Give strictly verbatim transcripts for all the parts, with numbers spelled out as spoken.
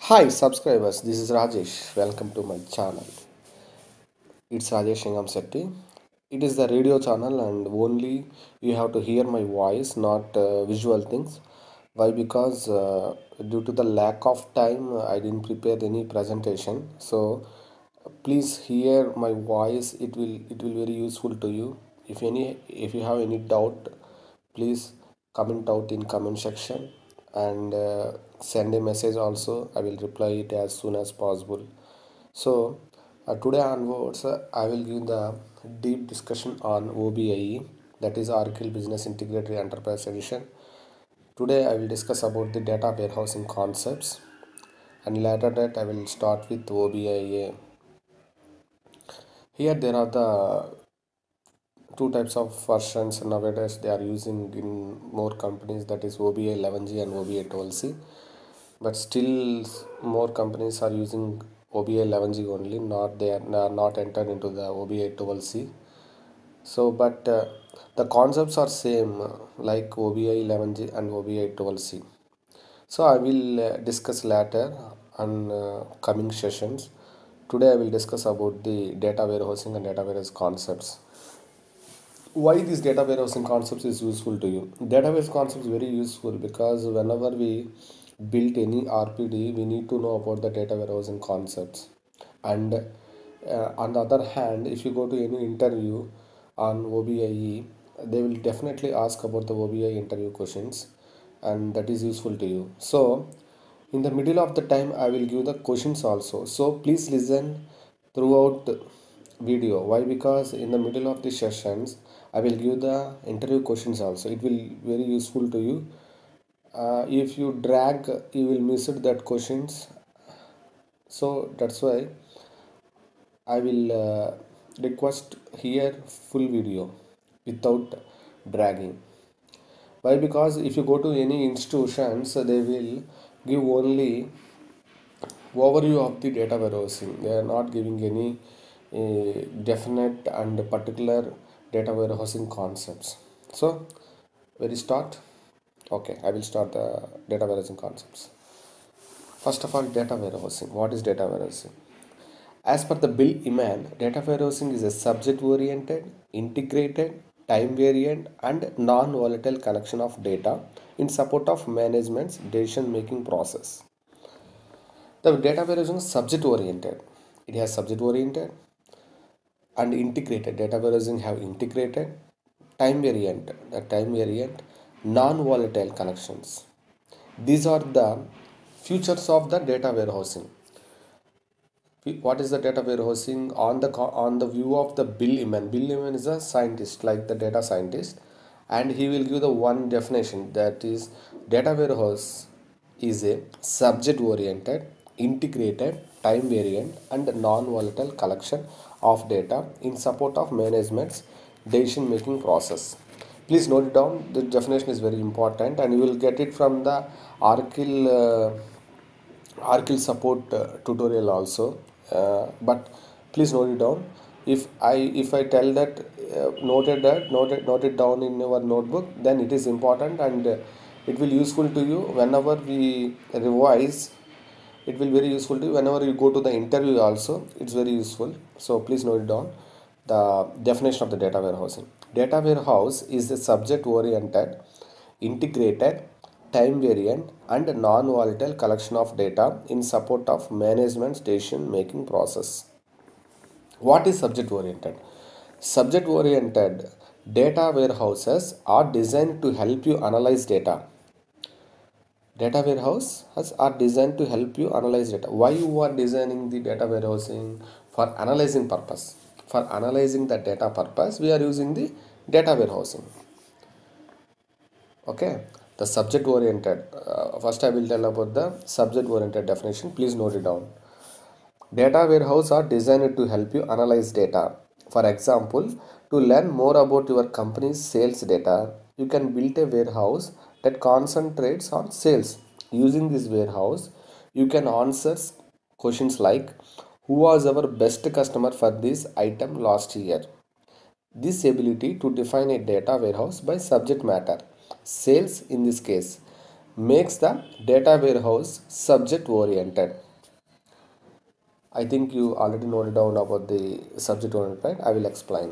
Hi subscribers, this is Rajesh. Welcome to my channel. It's Rajesh Shingam Setti. It is the radio channel and only you have to hear my voice, not uh, visual things. Why? Because uh, due to the lack of time, I didn't prepare any presentation. So please hear my voice. It will it will very useful to you. If any if you have any doubt, please comment out in comment section and uh, send a message also. I will reply it as soon as possible. So uh, today onwards, uh, I will give the deep discussion on O B I E, that is Oracle Business Integrated Enterprise Edition. Today I will discuss about the data warehousing concepts, and later that I will start with O B I E. Here there are the two types of versions nowadays they are using in more companies, that is O B I eleven G and O B I twelve C. But still more companies are using O B I eleven G only, not they are not entered into the O B I twelve C. So but uh, the concepts are same, uh, like O B I eleven G and O B I twelve C. So I will uh, discuss later on uh, coming sessions. Today I will discuss about the data warehousing and data warehouse concepts. Why this data warehousing concepts is useful to you? Database concept is very useful because whenever we build any RPD, we need to know about the data warehousing concepts. And uh, on the other hand, if you go to any interview on O B I E, they will definitely ask about the O B I interview questions, and that is useful to you. So in the middle of the time I will give the questions also, so please listen throughout the video. Why? Because in the middle of the sessions I will give the interview questions also. It will very useful to you. Uh, if you drag, you will miss it that questions. So that's why I will uh, request here full video without dragging. Why? Because if you go to any institutions, they will give only overview of the data warehousing. They are not giving any uh, definite and particular data warehousing concepts. So very start. Okay, I will start the data warehousing concepts. First of all, data warehousing. What is data warehousing? As per the Bill Eman, data warehousing is a subject-oriented, integrated, time-variant, and non-volatile collection of data in support of management's decision-making process. The data warehousing is subject-oriented. It has subject-oriented and integrated. Data warehousing have integrated, time-variant, the time-variant, non-volatile connections. These are the features of the data warehousing. What is the data warehousing on the on the view of the Bill Eman? Bill Eman is a scientist, like the data scientist, and he will give the one definition, that is data warehouse is a subject oriented, integrated, time variant, and non-volatile collection of data in support of management's decision making process. Please note it down. The definition is very important, and you will get it from the Oracle uh, Oracle support uh, tutorial also. Uh, but please note it down. If I if I tell that uh, noted that noted note it down in your notebook, then it is important, and uh, it will useful to you whenever we revise. It will very useful to you whenever you go to the interview also. It's very useful. So please note it down. The definition of the data warehousing. Data warehouse is the subject oriented, integrated, time variant, and non-volatile collection of data in support of management's decision making process. What is subject oriented? Subject oriented data warehouses are designed to help you analyze data. Data warehouses are designed to help you analyze data. Why you are designing the data warehousing? For analyzing purpose. For analyzing the data purpose, we are using the data warehousing. Okay, the subject oriented. Uh, first, I will tell about the subject oriented definition. Please note it down. Data warehouse are designed to help you analyze data. For example, to learn more about your company's sales data, you can build a warehouse that concentrates on sales. Using this warehouse, you can answer questions like, who was our best customer for this item last year? This ability to define a data warehouse by subject matter, sales in this case, makes the data warehouse subject oriented. I think you already noted down about the subject oriented, right? I will explain.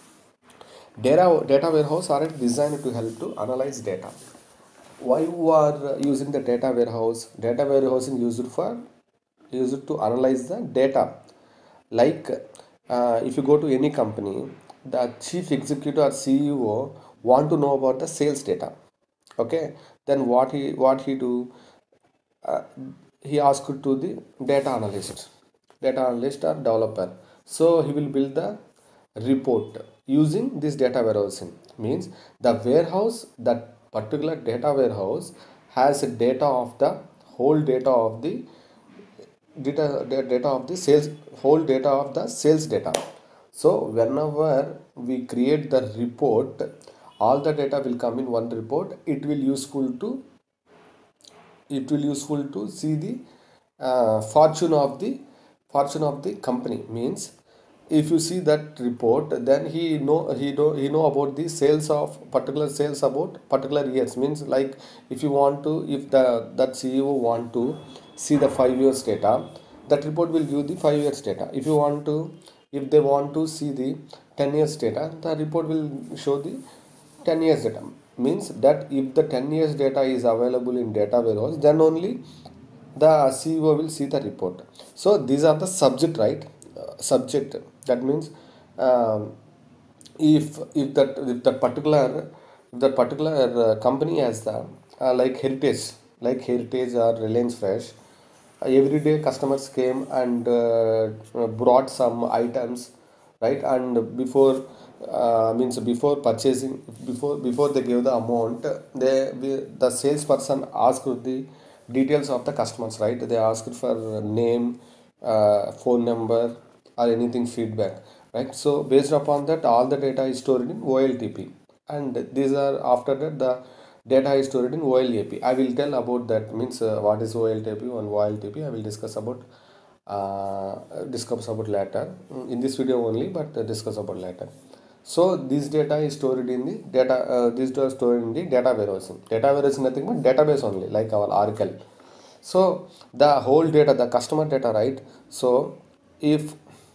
Data, data warehouse are designed to help to analyze data. Why you are using the data warehouse? Data warehousing used for used to analyze the data. Like uh, if you go to any company, the chief executive or C E O want to know about the sales data. Okay, then what he what he do? Uh, he asked to the data analyst, data analyst or developer. So he will build the report using this data warehousing. Means the warehouse, that particular data warehouse has data of the whole data of the data, data of the sales, whole data of the sales data. So whenever we create the report, all the data will come in one report. It will useful to it will useful to see the uh, fortune of the fortune of the company. Means if you see that report, then he know he know he know about the sales of particular sales about particular years. Means like if you want to, if the that C E O want to see the five years data, that report will give the five years data. If you want to, if they want to see the ten years data, the report will show the ten years data. Means that if the ten years data is available in data warehouse, then only the C E O will see the report. So these are the subject, right? Uh, subject, that means um, if if that if that particular if that particular uh, company has the uh, like heritage, like heritage or Reliance Fresh, uh, every day customers came and uh, brought some items, right? And before uh, means before purchasing, before before they give the amount, they we- the salesperson asked the details of the customers, right? They asked for name, uh, phone number, or anything feedback, right? So based upon that, all the data is stored in O L T P, and these are after that the data is stored in O L A P. I will tell about that. Means uh, what is O L T P and O L T P. I will discuss about uh, discuss about later in this video only, but uh, discuss about later. So this data is stored in the data. Uh, this data is stored in the data warehousing. Data warehouse is nothing but database only, like our Oracle. So the whole data, the customer data, right? So if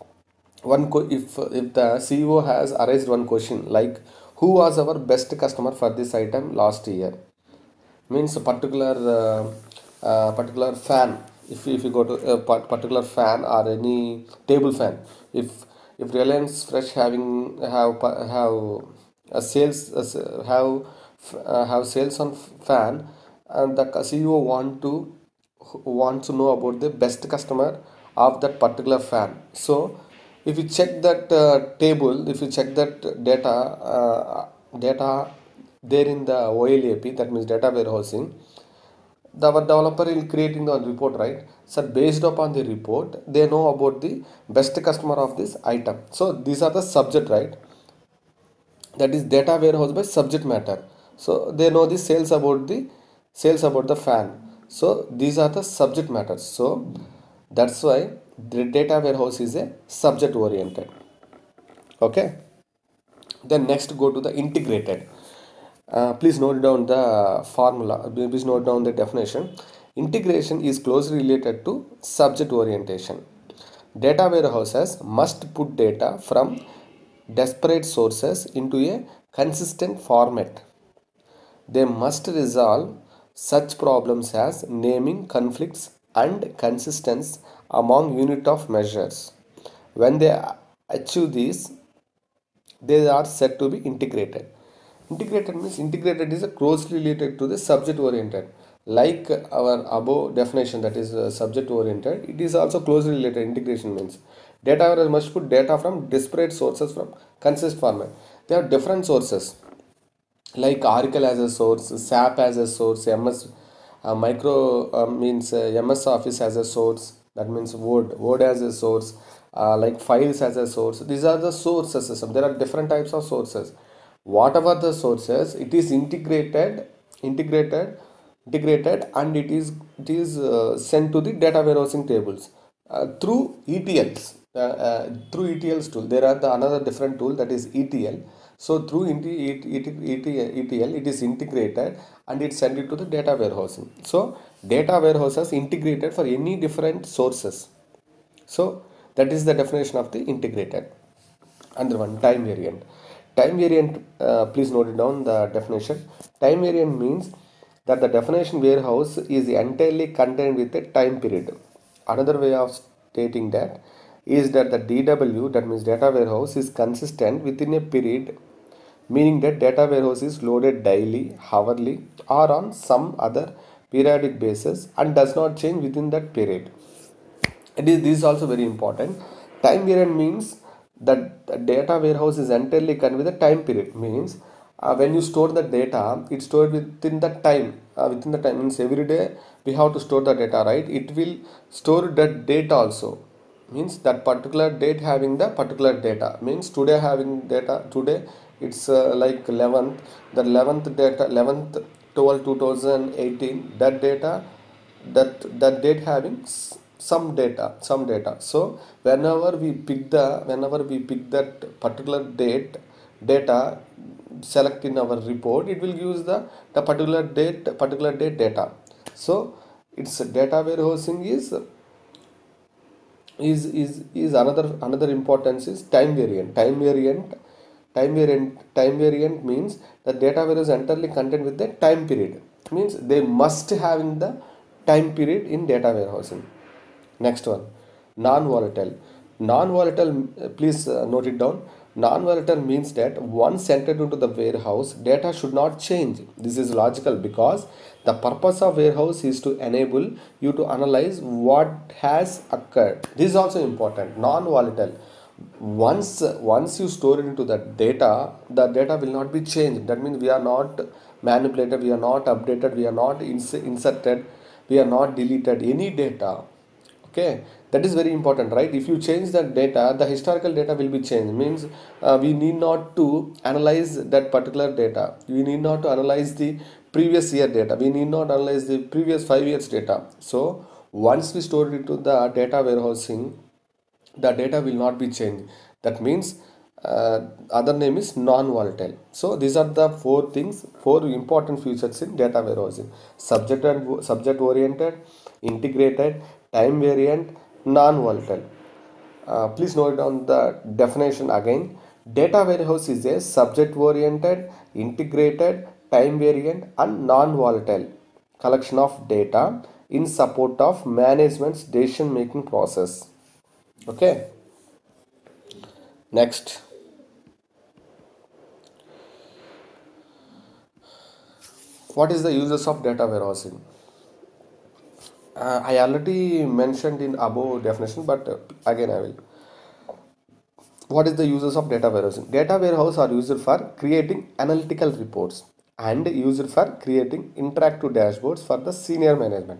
one co- if if the C E O has raised one question like, who was our best customer for this item last year? Means a particular uh, uh, particular fan. If, if you go to a par- particular fan or any table fan, if if Reliance Fresh having have pa- have a sales a s- have uh, have sales on fan, and the C E O want to wants to know about the best customer of that particular fan. So if you check that uh, table, if you check that data uh, data there in the O L A P, that means data warehousing, the our developer is creating the report, right? So based upon the report, they know about the best customer of this item. So these are the subject, right? That is data warehouse by subject matter. So they know the sales about the sales about the fan. So these are the subject matters. So that's why the data warehouse is a subject oriented. Okay, then next go to the integrated. Uh, please note down the formula, please note down the definition. Integration is closely related to subject orientation. Data warehouses must put data from disparate sources into a consistent format. They must resolve such problems as naming conflicts and consistency among unit of measures. When they achieve this, they are said to be integrated. Integrated means integrated is a closely related to the subject oriented. Like our above definition, that is uh, subject oriented, it is also closely related. Integration means data warehouse must put data from disparate sources from consist format. They have different sources like Oracle as a source, SAP as a source, M S uh, Micro uh, means uh, M S Office as a source. That means Word, Word as a source, uh, like files as a source. These are the sources system. There are different types of sources. Whatever the sources, it is integrated, integrated, integrated, and it is it is uh, sent to the data warehousing tables uh, through E T Ls. Uh, uh, through E T Ls tool, there are the another different tool, that is E T L. So through E T L, it is integrated and it send it to the data warehousing. So data warehouses integrated for any different sources. So that is the definition of the integrated. Another one, time variant. Time variant, uh, please note it down the definition. Time variant means that the definition warehouse is entirely contained with a time period. Another way of stating that is that the D W, that means data warehouse, is consistent within a period, meaning that data warehouse is loaded daily, hourly, or on some other periodic basis and does not change within that period. It is, this is also very important. Time variant means that the data warehouse is entirely connected with the time period. Means uh, when you store the data, it's stored within the time. Uh, within the time means every day we have to store the data, right? It will store that date also. Means that particular date having the particular data. Means today having data today, it's uh, like eleventh. The eleventh data, eleventh twelve two thousand eighteen. That data, that that date having some data some data. So whenever we pick the whenever we pick that particular date data, select in our report, it will use the the particular date particular date data. So its data warehousing is is is is another another importance is time variant. Time variant time variant time variant means the data warehouse entirely contained with the time period. Means they must have in the time period in data warehousing. Next one, non-volatile. Non-volatile, uh, please uh, note it down. Non-volatile means that once entered into the warehouse, data should not change. This is logical because the purpose of warehouse is to enable you to analyze what has occurred. This is also important. Non-volatile. Once once you store it into the data, the data will not be changed. That means we are not manipulated, we are not updated, we are not ins inserted, we are not deleted any data. Okay, that is very important, right? If you change that data, the historical data will be changed. Means uh, we need not to analyze that particular data. We need not to analyze the previous year data. We need not analyze the previous five years data. So once we store it into the data warehousing, the data will not be changed. That means uh, other name is non-volatile. So these are the four things, four important features in data warehousing: subject and subject oriented, integrated, time variant, non-volatile. Uh, please note down the definition again. Data warehouse is a subject oriented, integrated, time variant and non-volatile collection of data in support of management's decision making process. Okay, next, what is the uses of data warehousing? uh, I already mentioned in above definition, but uh, again I will. What is the uses of data warehousing? Data warehouse are used for creating analytical reports and used for creating interactive dashboards for the senior management.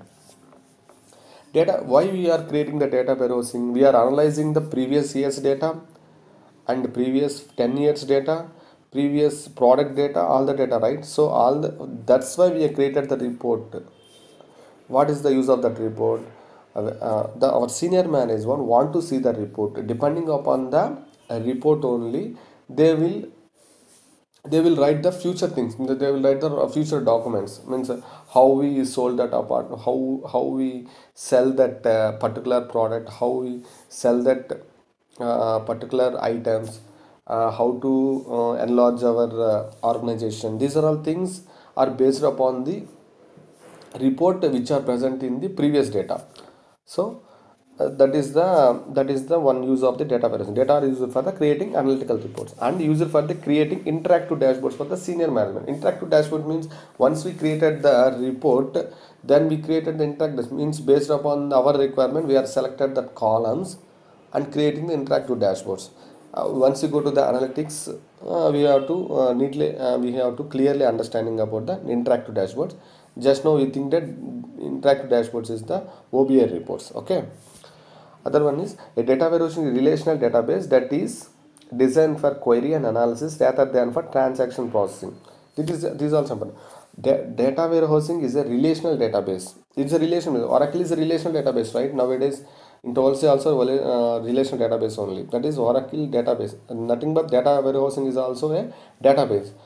Data, why we are creating the data warehousing? We are analyzing the previous year's data and previous ten years data, previous product data, all the data, right? So all the, that's why we have created the report. What is the use of that report? Uh, uh, the our senior management want to see the report. Depending upon the uh, report only, they will they will write the future things. They will write the uh, future documents. Means uh, how we sold that apart, how how we sell that uh, particular product, how we sell that uh, particular items, uh, how to uh, enlarge our uh, organization. These are all things are based upon the report which are present in the previous data. So uh, that is the that is the one use of the data warehousing. Data are used for the creating analytical reports and used for the creating interactive dashboards for the senior management. Interactive dashboard means once we created the report, then we created the interactive, means based upon our requirement we are selected the columns and creating the interactive dashboards. Uh, once you go to the analytics, uh, we have to uh, neatly uh, we have to clearly understanding about the interactive dashboards. Just now we think that interactive dashboards is the O B A reports. Okay. Other one is a data warehousing relational database that is designed for query and analysis rather than for transaction processing. This is this is also important. Da data warehousing is a relational database. It's a relational. Oracle is a relational database, right? Nowadays, in Tulsi also uh, relational database only. That is Oracle database. Nothing but data warehousing is also a database.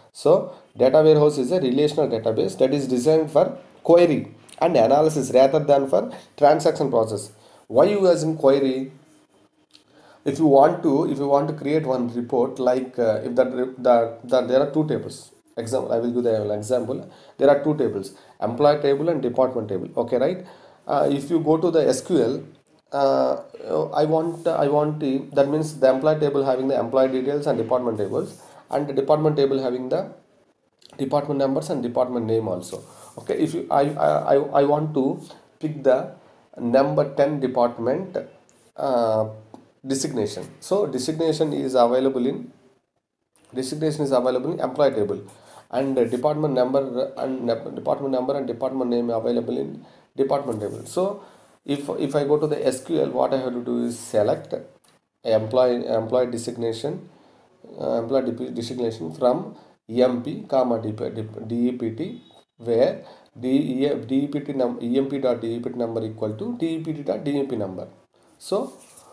So data warehouse is a relational database that is designed for query and analysis rather than for transaction process. Why you using query? If you want to if you want to create one report, like uh, if that, that that there are two tables. Example, I will give the example. There are two tables, employee table and department table. Okay, right? Uh, if you go to the S Q L, uh, i want i want the, that means the employee table having the employee details and department tables, and the department table having the department numbers and department name also. Okay, if you i i, I I want to pick the number ten department uh, designation. So designation is available in designation is available in employee table, and uh, department number and nep- department number and department name available in department table. So if if I go to the S Q L, what I have to do is select employee employee designation, uh, employee de- designation from E M P comma D E P T, where D E P T num E M P dot D E P T number equal to D E P T dot D E P number. So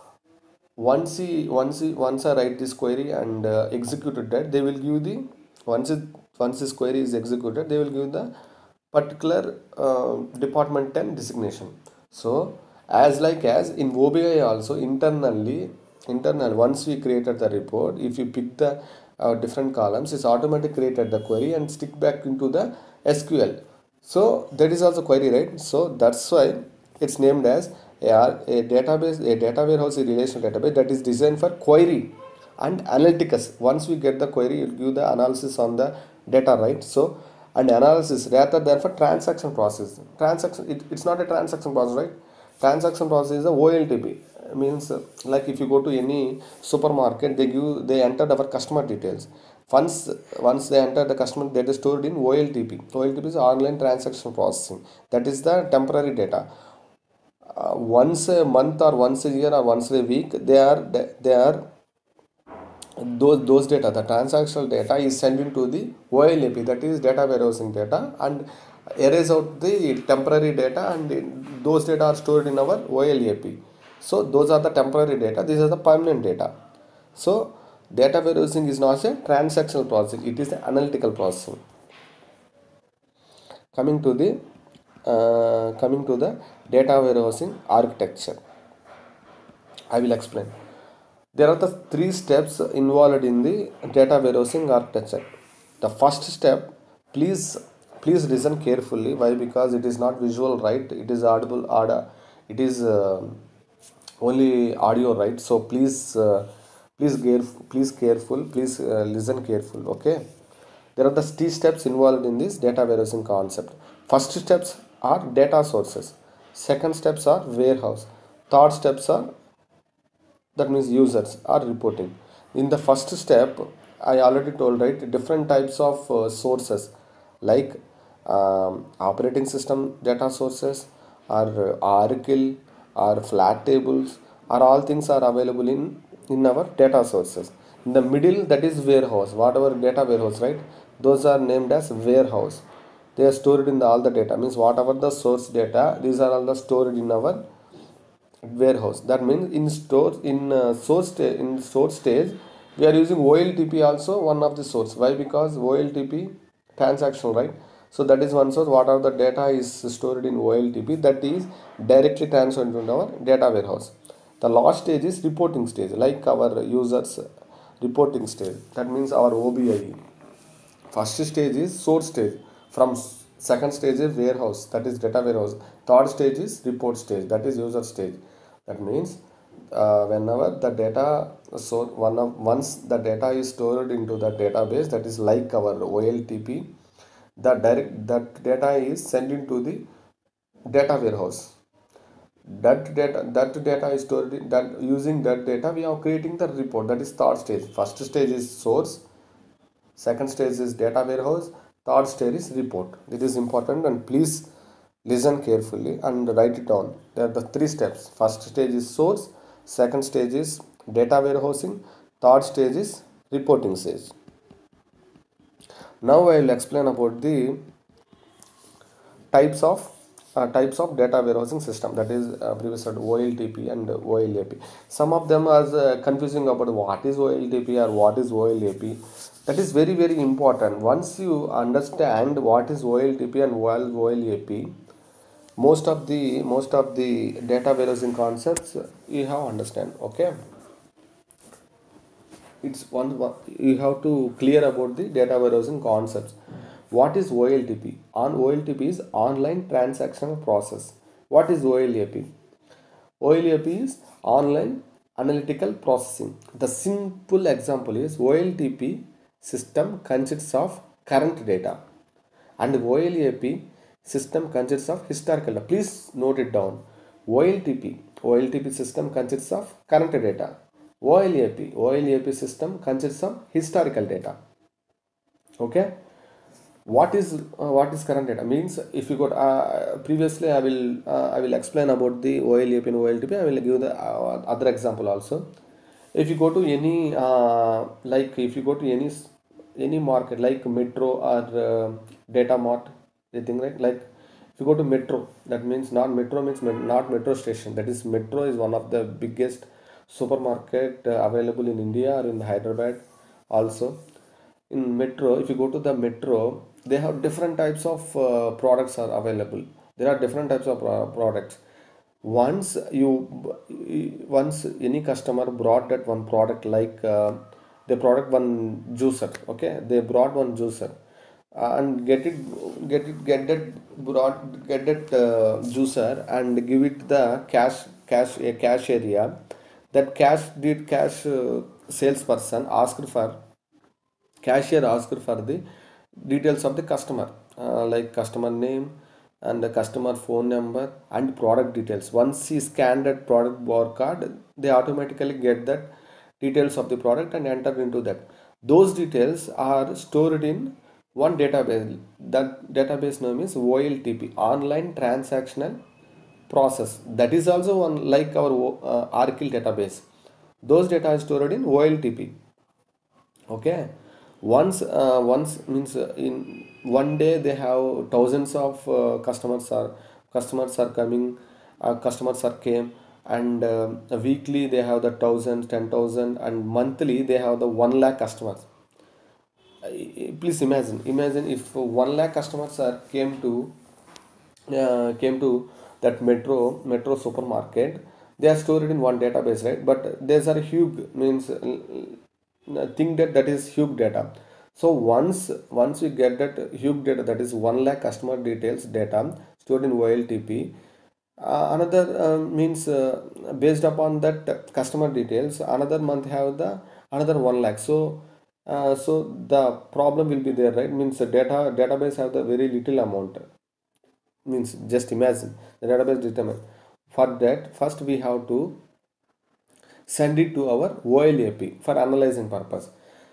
once he once he, once I write this query and uh, executed that, they will give the once it once this query is executed, they will give the particular uh, department ten designation. So as like as in O B I also, internally internal once we created the report, if you pick the uh, different columns, it's automatically created the query and stick back into the S Q L. So that is also query, right? So that's why it's named as a, a database, a data warehouse, a relational database that is designed for query and analytics. Once we get the query, it will give the analysis on the data, right? So and analysis rather than for transaction process. Transaction, it, it's not a transaction process, right? Transaction process is a O L T P. Means uh, like if you go to any supermarket, they give they enter our customer details. Once once they enter the customer, that is stored in O L T P. O L T P is online transaction processing. That is the temporary data. Uh, once a month or once a year or once a week, they are they are those those data, the transactional data is sent into the O L A P, that is data warehousing data, and erase out the temporary data, and those data are stored in our O L A P. So those are the temporary data, these are the permanent data. So data warehousing is not a transactional processing, it is the analytical processing. Coming to the uh, coming to the data warehousing architecture, I will explain. There are the three steps involved in the data warehousing architecture. The first step, please please listen carefully. Why? Because it is not visual, right? It is audible, audio. It is uh, only audio, right? So please, uh, please care, please careful, please uh, listen careful. Okay. There are the three steps involved in this data warehousing concept. First steps are data sources. Second steps are warehouse. Third steps are, that means users are reporting. In the first step, I already told, right, different types of uh, sources, like um, operating system data sources, or uh, Oracle, or flat tables, or all things are available in in our data sources. In the middle, that is warehouse, whatever data warehouse, right, those are named as warehouse. They are stored in the, all the data, means whatever the source data, these are all the stored in our warehouse. That means in store in uh, source sta- in source stage, we are using O L T P also, one of the source. Why? Because O L T P transactional, right? So that is one source. What are the data is stored in O L T P, that is directly transferred into our data warehouse. The last stage is reporting stage, like our users reporting stage. That means our O B I. First stage is source stage. From second stage is warehouse, that is data warehouse. Third stage is report stage, that is user stage. That means uh, whenever the data, so one of once the data is stored into the database, that is like our O L T P, the direct that data is sent into the data warehouse. That data that data is stored in that, using that data we are creating the report, that is third stage. First stage is source, second stage is data warehouse, third stage is report. It is important, and please listen carefully and write it down. There are the three steps. First stage is source, second stage is data warehousing, third stage is reporting stage. Now I will explain about the types of uh, types of data warehousing system, that is uh, previous word O L T P and O L A P. Some of them are uh, confusing about what is O L T P or what is O L A P. That is very very important. Once you understand what is O L T P and what is O L A P, most of the most of the data warehousing concepts you have understand. Okay, it's one, one you have to clear about the data warehousing concepts. What is O L T P? On O L T P is online transactional process. What is O L A P? O L A P is online analytical processing. The simple example is O L T P system consists of current data and O L A P system consists of historical data. Please note it down. O L T P O L T P system consists of current data. O L A P O L A P system consists of historical data. Okay, what is uh, what is current data means? If you got uh, previously I will uh, I will explain about the O L A P and O L T P. I will give the uh, other example also. If you go to any uh, like if you go to any any market like Metro or uh, Data Mart, you think, right? Like if you go to Metro, that means not Metro means not metro station. That is, Metro is one of the biggest supermarket uh, available in India or in Hyderabad also. In Metro, if you go to the Metro, they have different types of uh, products are available. There are different types of uh, products. Once you once any customer brought that one product, like uh, they brought one juicer. Okay, they brought one juicer uh, and get it get it get that brought get that uh, juicer and give it the cash cash a cash area. That cash did cash uh, salesperson asked for cashier asked for the details of the customer, uh, like customer name and the customer phone number and product details. Once he scanned that product barcode, they automatically get that details of the product and enter into that. Those details are stored in one database. That database name is O L T P, online transactional process. That is also one like our uh, Oracle database. Those data is stored in O L T P. Okay, once uh, once means uh, in one day they have thousands of uh, customers are customers are coming, uh, customers are came, and uh, weekly they have the thousands, ten thousand, and monthly they have the one lakh customers. Uh, please imagine imagine if one lakh customers are came to uh, came to that metro metro supermarket. They are stored in one database, right? But there's a huge means uh, think that that is huge data. So once once we get that huge data, that is one lakh customer details data stored in O L T P, uh, another uh, means uh, based upon that customer details, another month have the another one lakh. So uh, so the problem will be there, right? Means the data database have the very little amount. Means just imagine the database determine. For that, first we have to send it to our O L A P for analyzing purpose.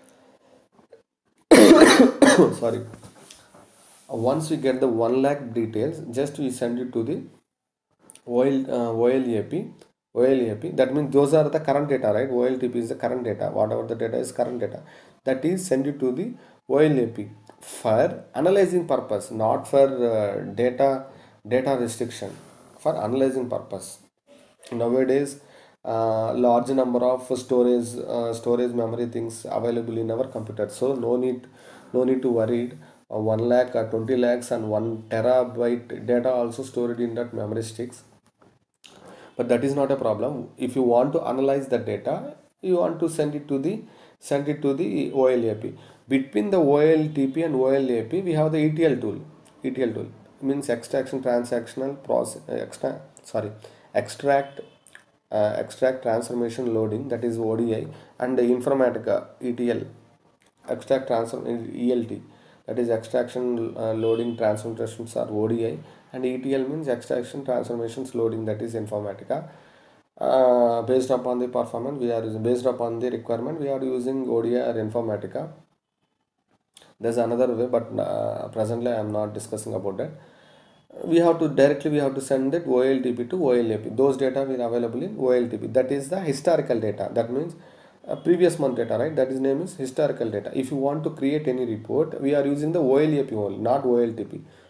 Sorry. Once we get the one lakh details, just we send it to the O L, uh, O L A P. O L A P, that means those are the current data, right? O L T P is the current data. Whatever the data is current data, that is send it to the O L A P for analyzing purpose, not for uh, data data restriction, for analyzing purpose. Nowadays uh, large number of storage uh, storage memory things available in our computer, so no need no need to worry. uh, one lakh or twenty lakhs and one terabyte data also stored in that memory sticks, but that is not a problem. If you want to analyze the data, you want to send it to the send it to the O L A P. Between the O L T P and O L A P, we have the E T L tool. E T L tool means extraction transactional process extra sorry extract uh, extract transformation loading, that is O D I, and the Informatica E T L, extract transform E L T, that is extraction uh, loading transformations are O D I, and E T L means extraction transformations loading, that is Informatica. Uh, based upon the performance we are using, based upon the requirement we are using O D I or Informatica. There's another way, but uh, presently I am not discussing about that. We have to directly we have to send that O L T P to O L A P. Those data will available in O L T P. That is the historical data. That means uh, previous month data, right? That is name is historical data. If you want to create any report, we are using the O L A P only, not O L T P.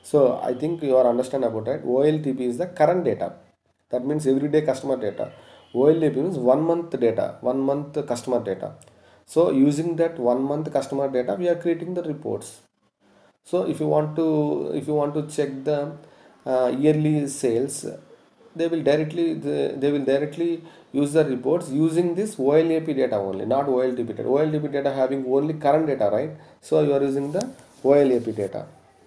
So I think you are understand about it. O L T P is the current data. That means everyday customer data. O L T P means one month data, one month customer data. So using that one month customer data, we are creating the reports. So if you want to if you want to check the uh, yearly sales, they will directly they, they will directly use the reports using this O L A P data only, not O L T P data. O L T P data having only current data, right? So you are using the O L A P data.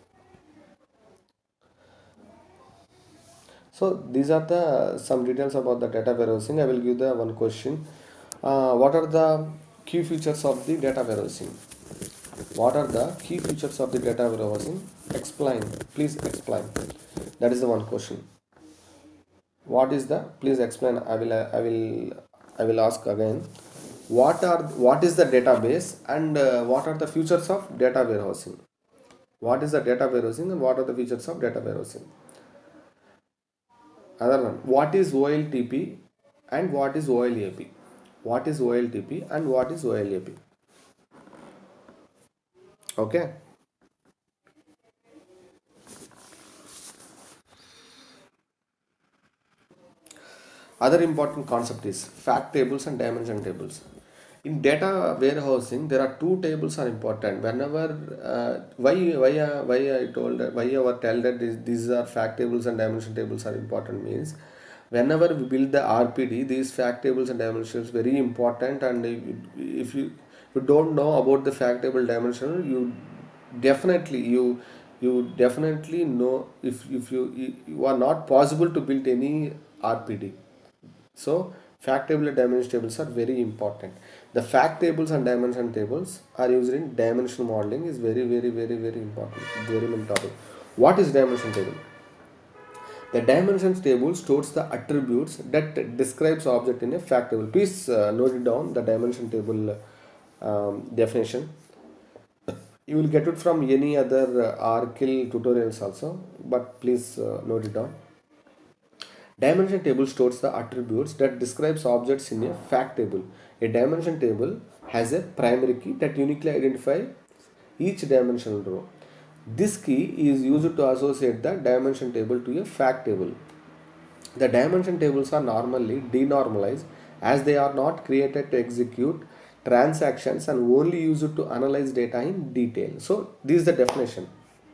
So these are the some details about the data warehousing. I will give the one question. Uh, what are the key features of the data warehousing? What are the key features of the data warehousing? Explain. Please explain. That is the one question. What is the? Please explain. I will. I will. I will ask again. What are? What is the database and uh, what are the features of data warehousing? What is the data warehousing and what are the features of data warehousing? Other one. What is O L T P and what is O L A P? What is O L T P and what is O L A P? Okay. Other important concept is fact tables and dimension tables. In data warehousing, there are two tables are important. Whenever uh, why why uh, why I told that- why I was tell that this, these are fact tables and dimension tables are important means whenever we build the R P D, these fact tables and dimensions very important. And if, if you you don't know about the fact table dimension, you definitely you you definitely know if if you you are not possible to build any R P D. So fact table and dimension tables are very important. The fact tables and dimension tables are used in dimensional modeling is very very very very important. Very main topic. What is dimension table? The dimensions table stores the attributes that describes object in a fact table. Please uh, note it down. The dimension table um, definition. You will get it from any other uh, R K L tutorials also, but please uh, note it down. Dimension table stores the attributes that describes objects in a fact table. A dimension table has a primary key that uniquely identifies each dimensional row. This key is used to associate the dimension table to a fact table. The dimension tables are normally denormalized as they are not created to execute transactions and only used to analyze data in detail. So this is the definition.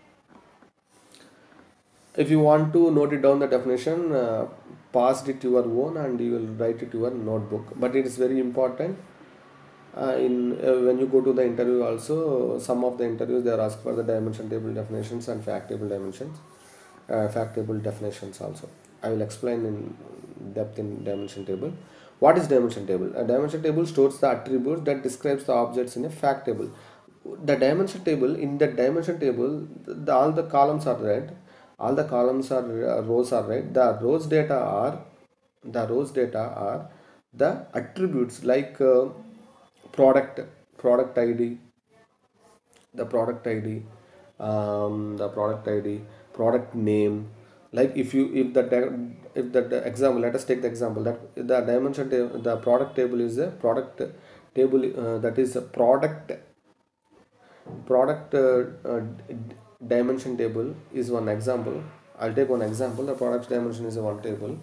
If you want to note it down the definition, uh, pass it your own and you will write it your notebook. But it is very important. Uh, in uh, when you go to the interview also, some of the interviews they are asked for the dimension table definitions and fact table dimensions, uh, fact table definitions also. I will explain in depth in dimension table. What is dimension table? A dimension table stores the attributes that describes the objects in a fact table. The dimension table, in the dimension table, the, all the columns are red, all the columns are uh, rows are red. The rows data are the rows data are the attributes like uh, product product id, the product id, um, the product id, product name. Like if you if the di- if the, the example, let us take the example that the dimension table, the product table is a product table, uh, that is a product product uh, uh, dimension table is one example. I'll take one example. The product dimension is a one table.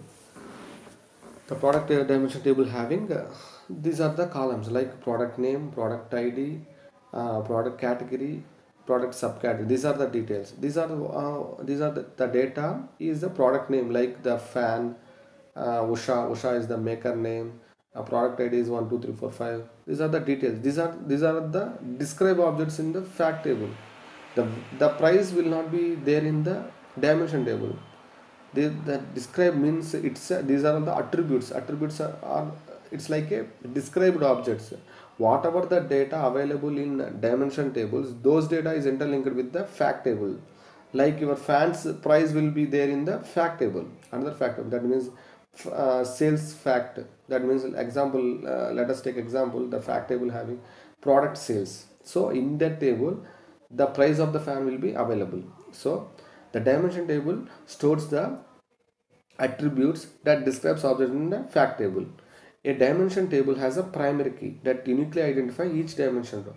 The product uh, dimension table having uh, these are the columns like product name, product id, uh, product category, product subcategory. These are the details. These are the, uh, these are the, the data is the product name like the fan, uh, usha usha is the maker name, a product id is one two three four five. These are the details. These are these are the describe objects in the fact table. The the price will not be there in the dimension table. They, that describe means it's uh, these are the attributes. Attributes are, are it's like a described objects. Whatever the data available in dimension tables, those data is interlinked with the fact table. Like your fans price will be there in the fact table. Another fact table, that means uh, sales fact. That means example, uh, let us take example, the fact table having product sales. So in that table the price of the fan will be available. So the dimension table stores the attributes that describes object in the fact table. A dimension table has a primary key that uniquely identifies each dimension row.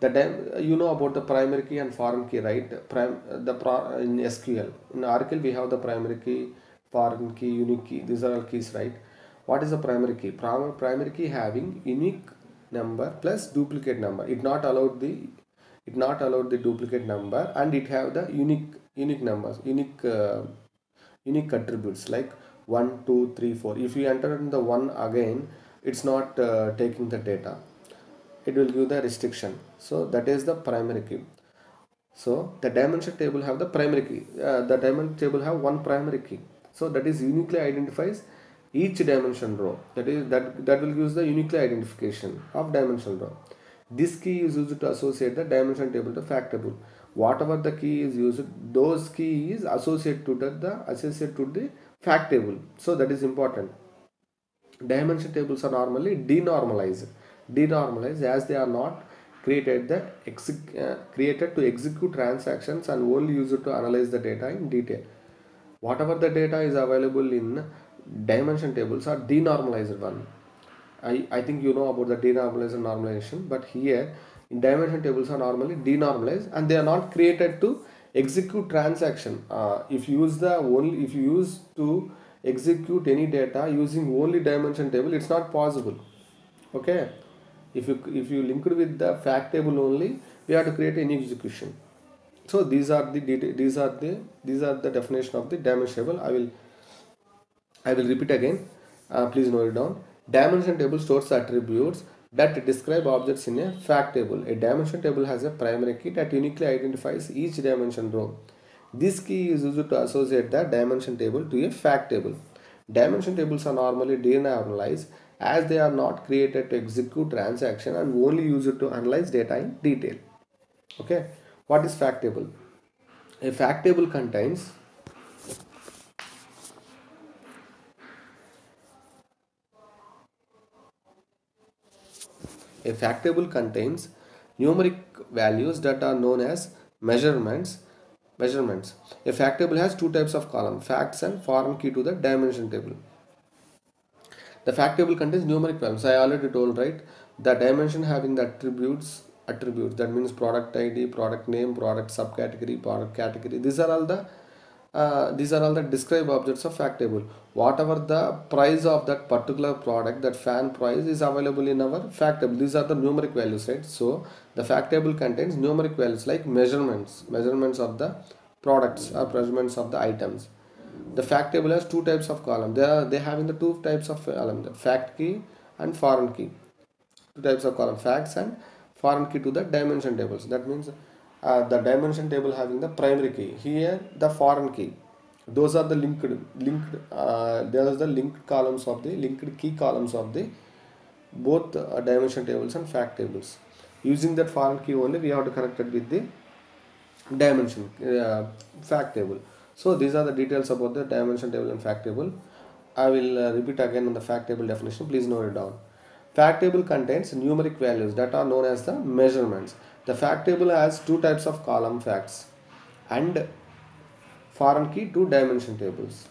the dim- you know about the primary key and foreign key, right? Prim the pro in S Q L, in Oracle we have the primary key, foreign key, unique key. These are all keys, right? What is the primary key? Prim primary key having unique number plus duplicate number. It not allowed the it not allowed the duplicate number, and it have the unique unique numbers, unique uh, unique attributes like one two three four. If you enter in the one again, it's not uh, taking the data, it will give the restriction. So that is the primary key. So the dimension table have the primary key. Uh, the dimension table have one primary key. So that is uniquely identifies each dimension row. That is that that will use the uniquely identification of dimension row. This key is used to associate the dimension table to fact table. Whatever the key is used, those key is associated to the, the associated to the fact table. So that is important. Dimension tables are normally denormalized. Denormalized as they are not created the uh, created to execute transactions and only used to analyze the data in detail. Whatever the data is available in dimension tables are denormalized one. I, I think you know about the denormalized and normalization, but here in dimension tables are normally denormalized and they are not created to execute transaction. Uh, if you use the only if you use to execute any data using only dimension table, it's not possible. Okay, if you if you link it with the fact table only, we have to create any execution. So these are the detail, these are the these are the definition of the dimension table. I will I will repeat again. Uh, please note it down. Dimension table stores attributes that describe objects in a fact table. A dimension table has a primary key that uniquely identifies each dimension row. This key is used to associate the dimension table to a fact table. Dimension tables are normally denormalized as they are not created to execute transaction and only used to analyze data in detail. Okay, what is fact table? A fact table contains A fact table contains numeric values that are known as measurements. Measurements. A fact table has two types of column, facts and foreign key to the dimension table. The fact table contains numeric values. I already told, right? The dimension having the attributes, attributes that means product I D, product name, product subcategory, product category. These are all the uh, these are all the describe objects of fact table. Whatever the price of that particular product, that fan price is available in our fact table. These are the numeric values, right? So the fact table contains numeric values like measurements, measurements of the products or measurements of the items. The fact table has two types of column. They are they having the two types of column, the fact key and foreign key. Two types of column, facts and foreign key to the dimension tables. That means uh, the dimension table having the primary key, here the foreign key. Those are the linked linked uh, there are the linked columns of the linked key columns of the both uh, dimension tables and fact tables. Using that foreign key only, we have to connect it with the dimension uh, fact table. So these are the details about the dimension table and fact table. I will uh, repeat again on the fact table definition. Please note it down. Fact table contains numeric values that are known as the measurements. The fact table has two types of column, facts and foreign key, two dimension tables.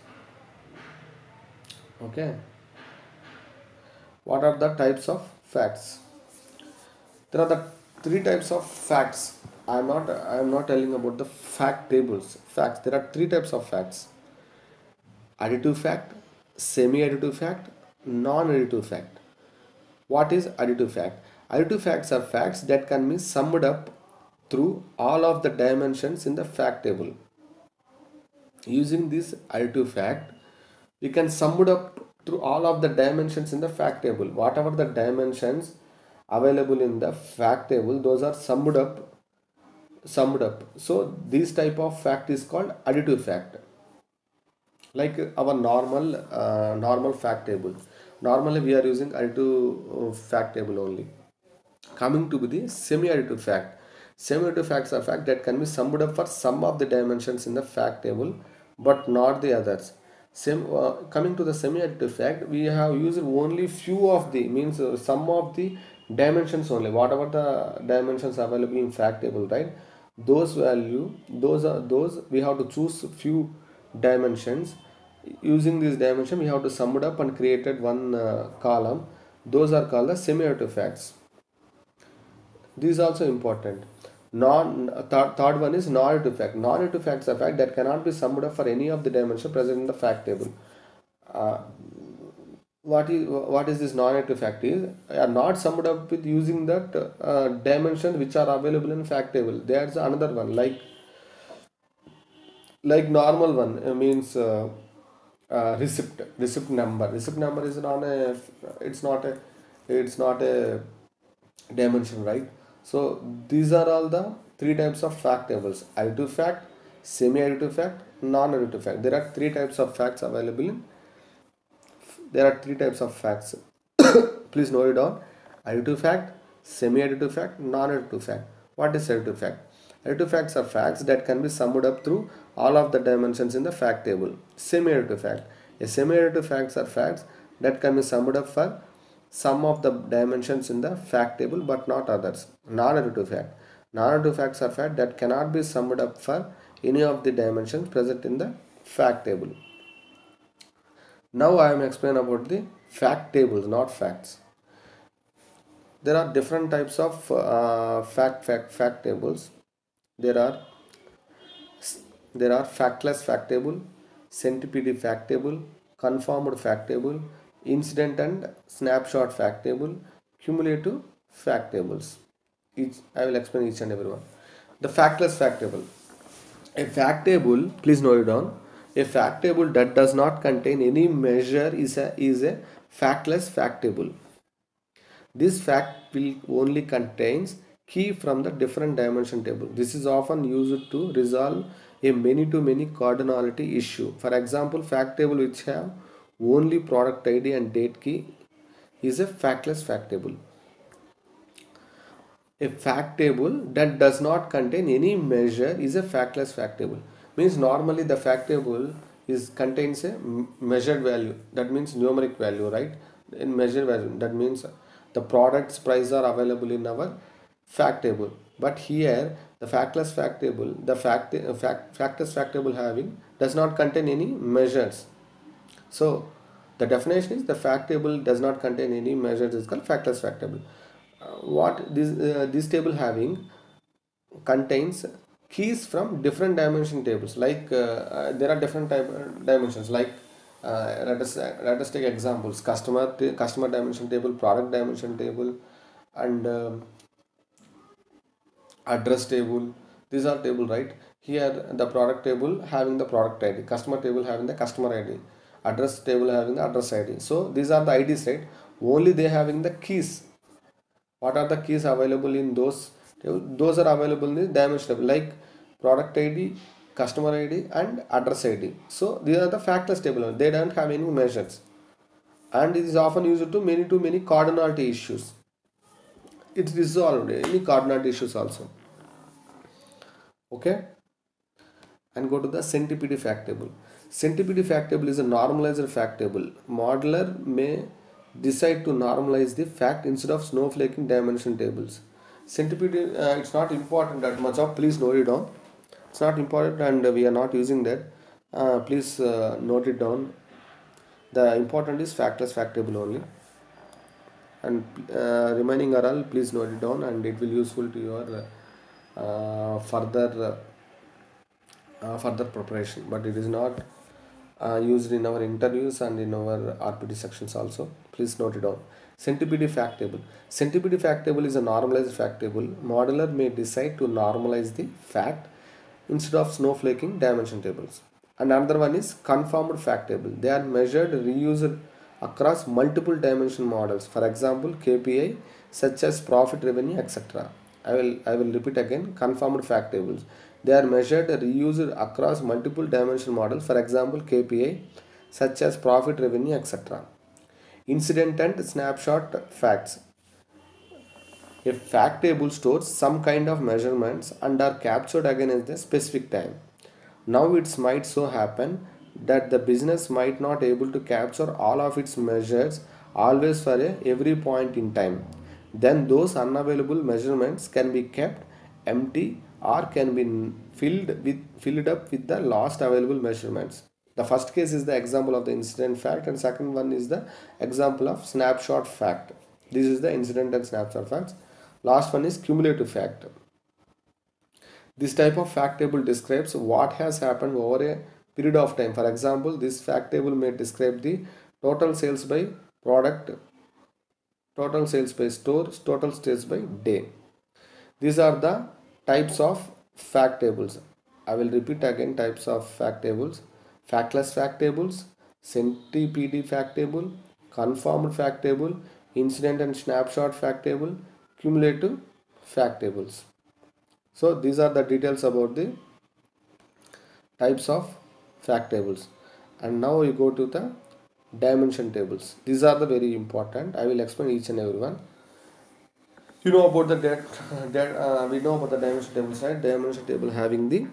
Okay. What are the types of facts? There are the three types of facts. I am not I am not telling about the fact tables. Facts. There are three types of facts: additive fact, semi-additive fact, non-additive fact. What is additive fact? Additive facts are facts that can be summed up through all of the dimensions in the fact table. Using this additive fact, we can sum it up through all of the dimensions in the fact table. Whatever the dimensions available in the fact table, those are summed up summed up. So this type of fact is called additive fact. Like our normal uh, normal fact table. Normally we are using additive uh, fact table only. Coming to the semi-additive fact. Semi-additive facts are facts that can be summed up for some of the dimensions in the fact table, but not the others. Same, uh, coming to the semi-additive fact, we have used only few of the, means uh, some of the dimensions only. Whatever the dimensions available in fact table, right? Those value, those are those we have to choose few dimensions. Using this dimension, we have to sum it up and created one uh, column. Those are called the semi-additive facts. This is also important. Non th- third one is non-negative fact. Non-negative facts are fact that cannot be summed up for any of the dimension present in the fact table. Uh, what is what is this non-negative fact is are not summed up with using that uh, dimensions which are available in fact table. There's another one like like normal one uh, means uh, uh, receipt receipt number. Receipt number is not a it's not a it's not a dimension, right? So these are all the three types of fact tables: additive fact, semi-additive fact, non-additive fact. There are three types of facts available in there are three types of facts. Please note it down: additive fact, semi-additive fact, non-additive fact. What is additive fact? Additive facts are facts that can be summed up through all of the dimensions in the fact table. Semi-additive fact. A semi-additive facts are facts that can be summed up for some of the dimensions in the fact table but not others. Non-additive fact. Non-additive facts are facts that cannot be summed up for any of the dimensions present in the fact table. Now I am explaining about the fact tables, not facts. There are different types of uh, fact fact fact tables. There are there are factless fact table, centipede fact table, conformed fact table, incident and snapshot fact table, cumulative fact tables. Each I will explain each and every one. The factless fact table. A fact table, please note it down. A fact table that does not contain any measure is a is a factless fact table. This fact will only contains key from the different dimension table. This is often used to resolve a many-to-many cardinality issue. For example, fact table which have only product I D and date key is a factless fact table. A fact table that does not contain any measure is a factless fact table. Means normally the fact table is contains a measured value. That means numeric value, right? In measured value, that means the product's price are available in our fact table. But here the factless fact table, the fact, uh, fact factless fact table having does not contain any measures. So the definition is the fact table does not contain any measures is called factless fact table. Uh, what this uh, this table having contains keys from different dimension tables. Like uh, uh, there are different type uh, dimensions. Like uh, let us uh, let us take examples: customer customer dimension table, product dimension table, and um address table. These are table, right? Here the product table having the product I D, customer table having the customer I D, address table having the address I D. So these are the I Ds, right? Only they having the keys. What are the keys available in those table? Those are available in the dimension table, like product I D, customer I D, and address I D. So these are the factless table. They don't have any measures, and it is often used to many to many cardinality issues. It's resolved any cardinality issues also. Okay, and go to the centipede fact table. Centipede fact table is a normalized fact table. Modeler may decide to normalize the fact instead of snowflaking dimension tables. Centipede, uh, it's not important that much of, please note it down. It's not important and we are not using that. Uh, please uh, note it down. The important is factless fact table only. And uh, remaining are all, please note it down, and it will useful to your uh, further uh, uh, further preparation. But it is not uh, used in our interviews and in our R P T sections also. Please note it down. Centipede fact table. Centipede fact table is a normalized fact table. Modeler may decide to normalize the fact instead of snowflaking dimension tables. And another one is conformed fact table. They are measured, reused across multiple dimension models. For example, K P I such as profit, revenue, et cetera. I will I will repeat again. Conformed fact tables. They are measured, reused across multiple dimension models. For example, K P I such as profit, revenue, et cetera. Incident and snapshot facts. A fact table stores some kind of measurements and are captured against a specific time. Now it might so happen that the business might not able to capture all of its measures always for a, every point in time. Then those unavailable measurements can be kept empty or can be filled with filled up with the last available measurements. The first case is the example of the incident fact, and second one is the example of snapshot fact. This is the incident and snapshot facts. Last one is cumulative fact. This type of fact table describes what has happened over a period of time. For example, this fact table may describe the total sales by product, total sales by stores, total sales by day. These are the types of fact tables. I will repeat again types of fact tables. Factless fact tables, centipede fact table, conformed fact table, incident and snapshot fact table, cumulative fact tables. So these are the details about the types of fact tables. And now we go to the dimension tables. These are the very important. I will explain each and every one. You know about the that, that uh, we know about the dimension tables, right? Dimension table having the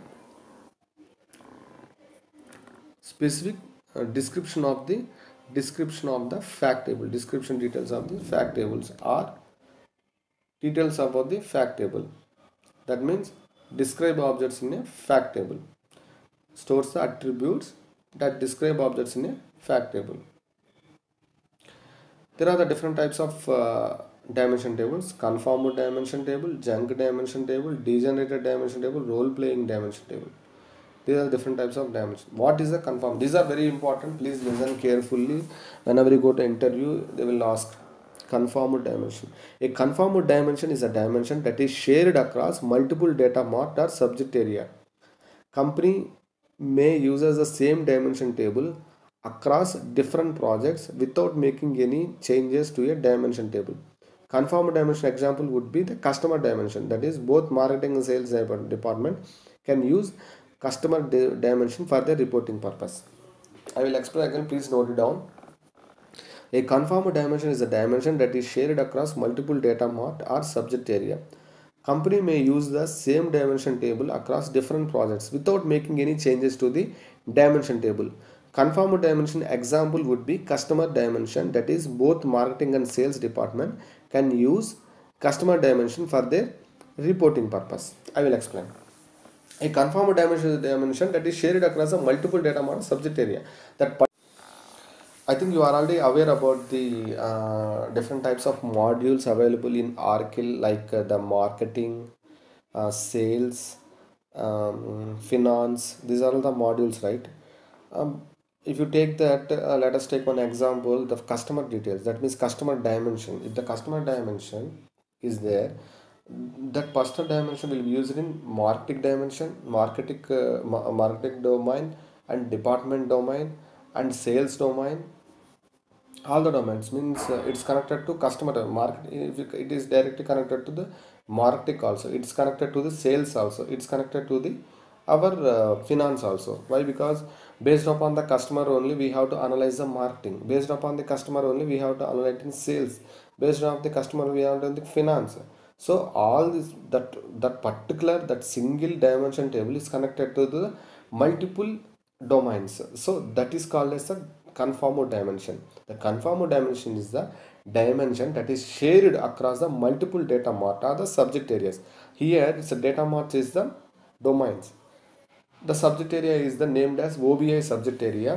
specific uh, description of the description of the fact table, description details of the fact tables are details about the fact table. That means describe objects in a fact table, stores the attributes that describe objects in a fact table. There are the different types of uh, dimension tables: conformed dimension table, junk dimension table, degenerated dimension table, role-playing dimension table. These are different types of dimension. What is a conform? These are very important. Please listen carefully. Whenever you go to interview, they will ask conformed dimension. A conformed dimension is a dimension that is shared across multiple data mart or subject area. Company may use the same dimension table across different projects without making any changes to a dimension table. Conformed dimension example would be the customer dimension. That is, both marketing and sales department can use customer dimension for their reporting purpose. I will explain again, please note it down. A conformed dimension is a dimension that is shared across multiple data mart or subject area. Company may use the same dimension table across different projects without making any changes to the dimension table. Conformed dimension example would be customer dimension, that is, both marketing and sales department can use customer dimension for their reporting purpose. I will explain. A conformed dimension is a dimension that is shared across a multiple data mart subject area. That I think you are already aware about the uh, different types of modules available in Oracle, like uh, the marketing, uh, sales, um, finance. These are all the modules, right? Um, if you take that, uh, let us take one example, the customer details. That means customer dimension. If the customer dimension is there, that personal dimension will be used in marketing dimension, marketing, uh, marketing domain, and department domain, and sales domain. All the domains means uh, it's connected to customer market. If it is directly connected to the marketing also, it's connected to the sales also, it's connected to the our uh, finance also. Why? Because based upon the customer only we have to analyze the marketing, based upon the customer only we have to analyze in sales, based on the customer we have to the finance. So all this, that that particular, that single dimension table is connected to the multiple domains. So that is called as a conformed dimension. The conformed dimension is the dimension that is shared across the multiple data mart or the subject areas. Here it's a data mart is the domains. The subject area is the named as O B I subject area.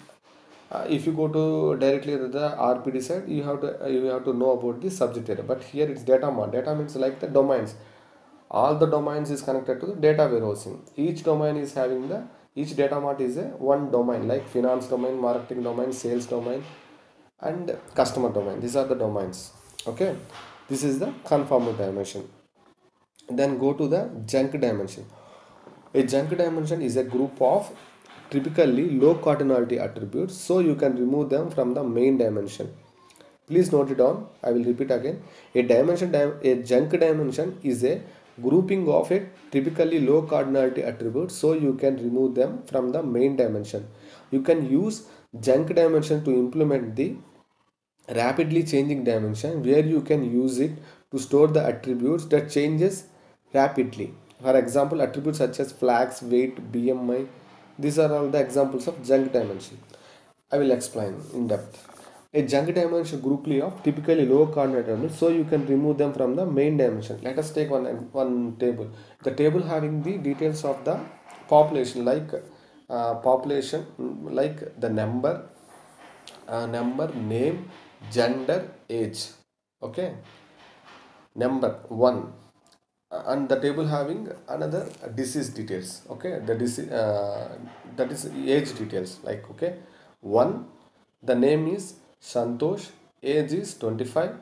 Uh, if you go to directly to the R P D side, you have to uh, you have to know about the subject area. But here it's data mart. Data means like the domains. All the domains is connected to the data warehousing. Each domain is having the each data mart is a one domain, like finance domain, marketing domain, sales domain, and customer domain. These are the domains. Okay, this is the conformed dimension. Then go to the junk dimension. A junk dimension is a group of typically low cardinality attributes, so you can remove them from the main dimension. Please note it down. I will repeat again. A dimension, a junk dimension is a grouping of a typically low cardinality attributes, so you can remove them from the main dimension. You can use junk dimension to implement the rapidly changing dimension, where you can use it to store the attributes that changes rapidly. For example, attributes such as flags, weight, B M I. These are all the examples of junk dimension. I will explain in depth. A junk dimension grouply of typically low coordinate elements, so you can remove them from the main dimension. Let us take one one table. The table having the details of the population, like uh, population, like the number, uh, number, name, gender, age. Okay. number one, and the table having another disease details. Okay, the disease, uh, that is age details, like, okay, one, the name is Santosh, age is twenty-five,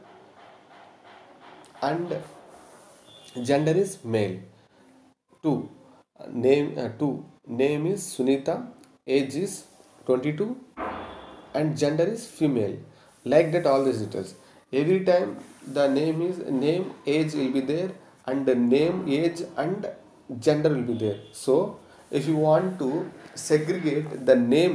and gender is male. Two, name uh, two, name is Sunita, age is twenty-two, and gender is female. Like that, all these details. Every time the name is name, age will be there, and the name, age, and gender will be there. So if you want to segregate the name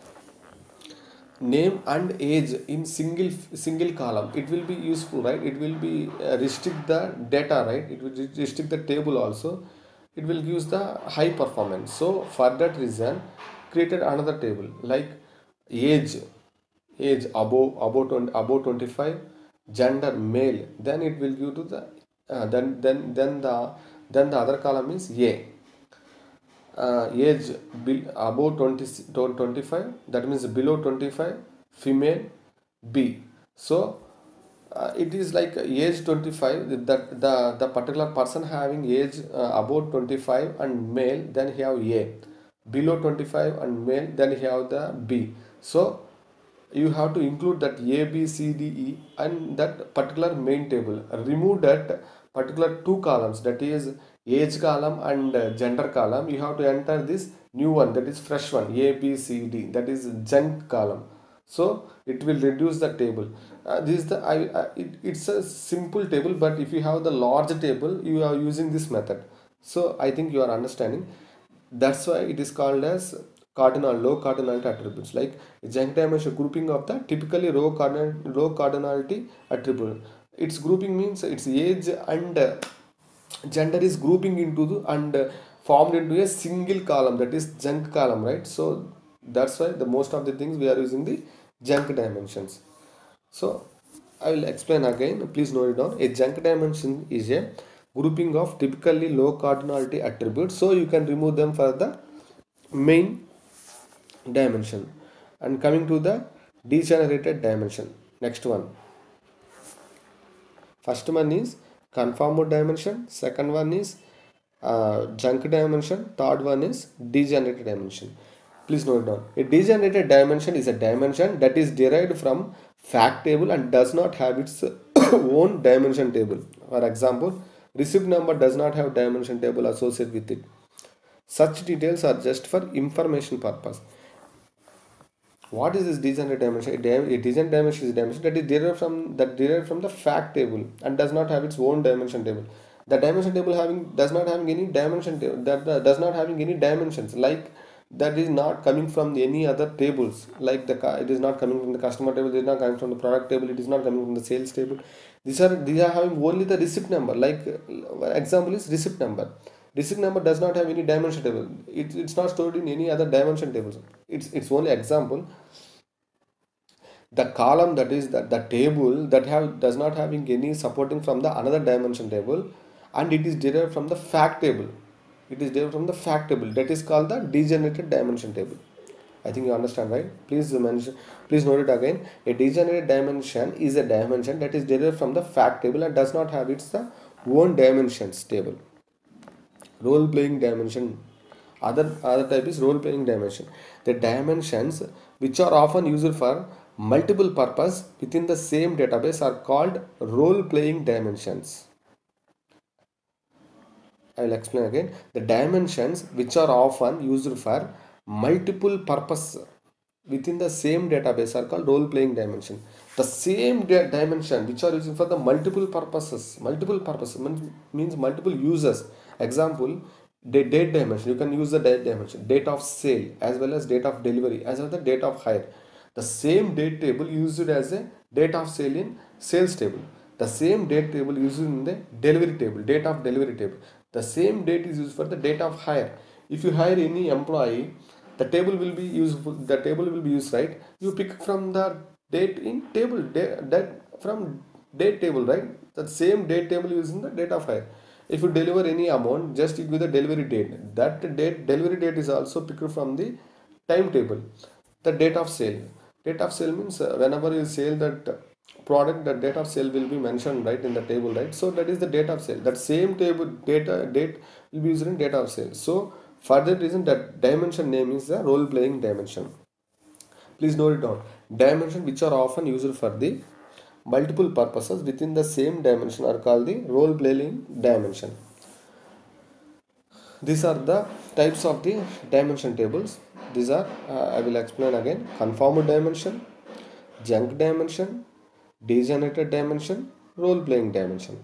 name and age in single single column, it will be useful, right? It will be uh, restrict the data, right? It will restrict the table also. It will use the high performance. So for that reason, created another table, like age age above above twenty, above twenty-five, gender male, then it will give to the uh, then then then the then the other column is A. Uh, age above twenty, twenty-five, that means below twenty-five, female, B. So uh, it is like age twenty-five, that the, the particular person having age uh, above twenty-five and male, then he have A. Below twenty-five and male, then he have the B. So you have to include that A, B, C, D, E and that particular main table. Remove that particular two columns, that is age column and uh, gender column. You have to enter this new one, that is fresh one, A, B, C, D, that is junk column. So it will reduce the table. Uh, this is the I, I it, it's a simple table, but if you have the large table, you are using this method. So I think you are understanding. That's why it is called as cardinal low cardinality attributes. Like junk dimension grouping of the typically row cardinal row cardinality attribute. Its grouping means its age and uh, gender is grouping into the and uh, formed into a single column, that is junk column, right? So that's why the most of the things we are using the junk dimensions. So I will explain again, please note it down. A junk dimension is a grouping of typically low cardinality attributes, so you can remove them for the main dimension. And coming to the degenerated dimension, next one, first one is conformed dimension, second one is uh, junk dimension, third one is degenerated dimension. Please note down, a degenerated dimension is a dimension that is derived from fact table and does not have its own dimension table. For example, receipt number does not have dimension table associated with it. Such details are just for information purpose. What is this degenerate dimension? A degenerate dimension is a dimension that is derived from that derived from the fact table and does not have its own dimension table. The dimension table having does not having any dimension table, that uh, does not having any dimensions, like that is not coming from any other tables, like the it is not coming from the customer table, it is not coming from the product table, it is not coming from the sales table. These are these are having only the receipt number. Like uh, example is receipt number. Receipt number does not have any dimension table. It, it's not stored in any other dimension tables. It's it's only example. The column, that is that the table that have does not having any supporting from the another dimension table, and it is derived from the fact table. It is derived from the fact table, that is called the degenerated dimension table. I think you understand, right? Please mention, please note it again. A degenerate dimension is a dimension that is derived from the fact table and does not have its the own dimensions table. Role playing dimension, other other type is role playing dimension. The dimensions which are often used for multiple purpose within the same database are called role playing dimensions. I will explain again. The dimensions which are often used for multiple purpose within the same database are called role playing dimension. The same dimension which are used for the multiple purposes, multiple purposes means multiple users. Example, the date dimension, you can use the date dimension, date of sale as well as date of delivery as well as the date of hire. The same date table used as a date of sale in sales table. The same date table used in the delivery table, date of delivery table. The same date is used for the date of hire. If you hire any employee, the table will be useful. The table will be used, right? You pick from the date in table, date, that from date table, right? The same date table using the date of hire. If you deliver any amount, just stick with the delivery date. That date, delivery date is also picked from the timetable. The date of sale. Date of sale means uh, whenever you sell that product, the date of sale will be mentioned right in the table, right? So that is the date of sale. That same table data date will be used in date of sale. So for that reason, that dimension name is the role playing dimension. Please note it down. Dimension which are often used for the multiple purposes within the same dimension are called the role playing dimension. These are the types of the dimension tables. These are, uh, I will explain again: conformed dimension, junk dimension, degenerated dimension, role playing dimension.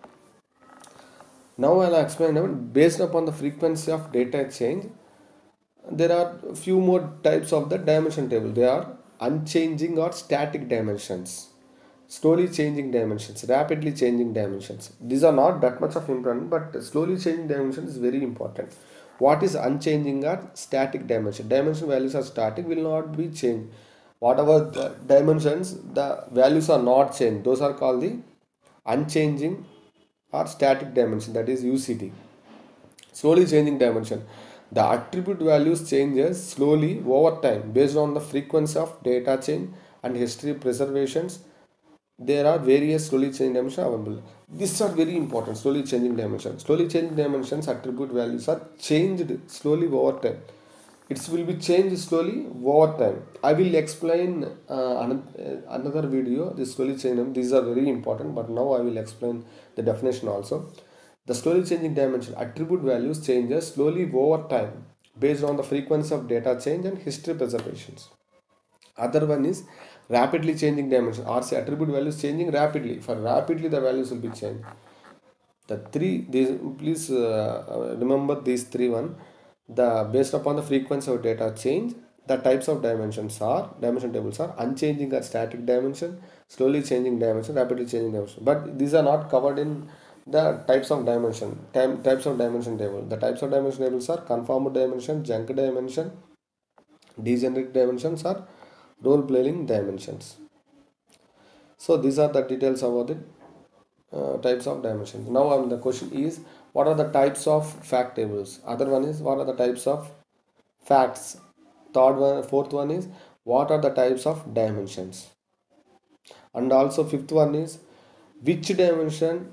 Now I'll explain about based upon the frequency of data change. There are a few more types of the dimension table. They are unchanging or static dimensions, slowly changing dimensions, rapidly changing dimensions. These are not that much of important, but slowly changing dimension is very important. What is unchanging or static dimension? Dimension values are static, will not be changed. Whatever the dimensions, the values are not changed. Those are called the unchanging or static dimension, that is U C D. Slowly changing dimension. The attribute values changes slowly over time based on the frequency of data change and history preservations. There are various slowly changing dimensions available. These are very important. Slowly changing dimensions. Slowly changing dimensions attribute values are changed slowly over time. It will be changed slowly over time. I will explain uh, another video. This slowly changing. These are very important. But now I will explain the definition also. The slowly changing dimension attribute values changes slowly over time based on the frequency of data change and history preservations. Other one is rapidly changing dimension. R C attribute values changing rapidly. For rapidly the values will be changed. The three, these, please uh, remember these three one. The based upon the frequency of data change, the types of dimensions are dimension tables are unchanging or static dimension, slowly changing dimension, rapidly changing dimension. But these are not covered in the types of dimension. Time, types of dimension table. The types of dimension tables are conformed dimension, junk dimension, degenerate dimensions, are role playing dimensions. So these are the details about the uh, types of dimensions. Now um, the question is, what are the types of fact tables? Other one is, what are the types of facts? Third one, fourth one is, what are the types of dimensions? And also fifth one is, which dimension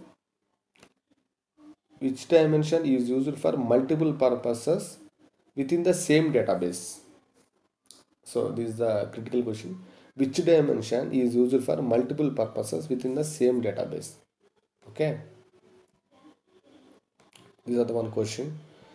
which dimension is used for multiple purposes within the same database? So this is the critical question. Which dimension is used for multiple purposes within the same database? Okay, these are the one question.